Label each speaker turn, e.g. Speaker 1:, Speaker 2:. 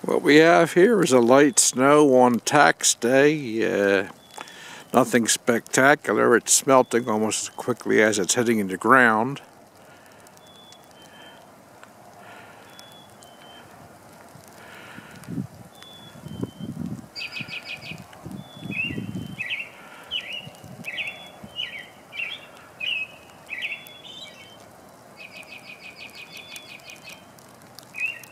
Speaker 1: What we have here is a light snow on tax day. Nothing spectacular. It's melting almost as quickly as it's hitting the ground.